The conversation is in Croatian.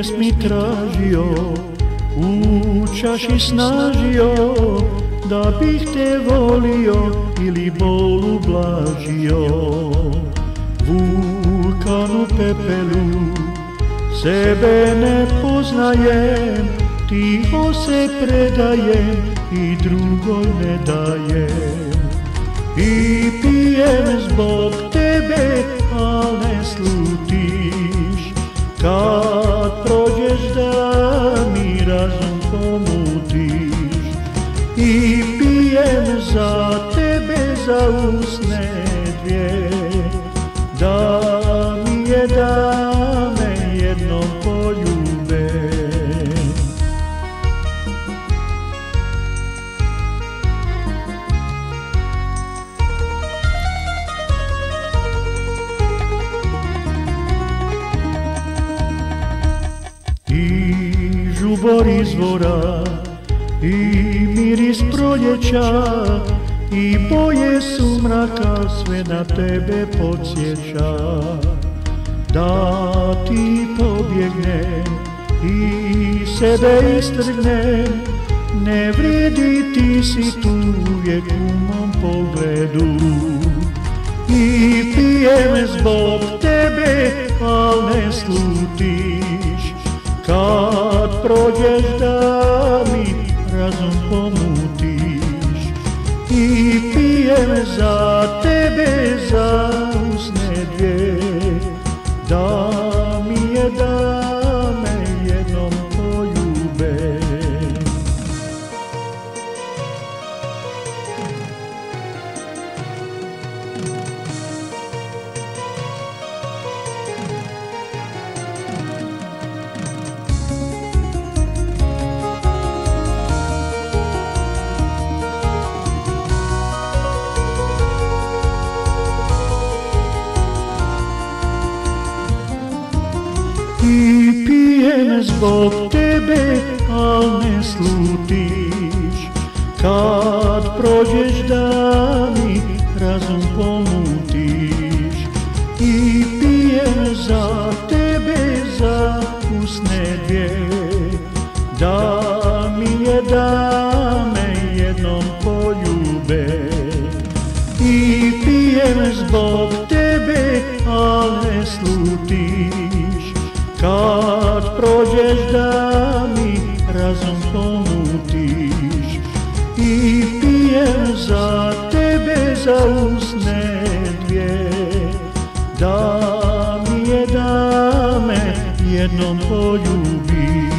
pjesmi tražio, u čaši snažio, da bih te volio ili bol ublažio. Vulkan u pepelu, sebe ne poznajem, tiho se predajem i drugoj ne dajem. I pijem zbog tebe, al ne slutiš, kad prođeš da mi razum pomutiš. I pijem za tebe, za usne dvije, da mi je da me jednom poljube. I žubor izvora, i miris proljeća, i boje sumraka sve na tebe podsjeća. Da ti pobjegnem i sebe istrgnem, ne vrijedi, ti si tu uvijek u mom pogledu. I pijem zbog tebe, al ne slutiš, kad prođeš da mi razum pomutiš. I pijem za tebe, za usne dvije, da mi je da me jednom poljube. I pijem zbog tebe, al ne slutiš, kad prođeš da mi razum pomutiš. I pijem za tebe, za usne dvije, da mi je da me jednom poljube. I pijem zbog tebe, al ne slutiš, kad prođeš da mi razum pomutiš. I pijem za tebe, za usne dvije, da mi je da me jednom poljubiš.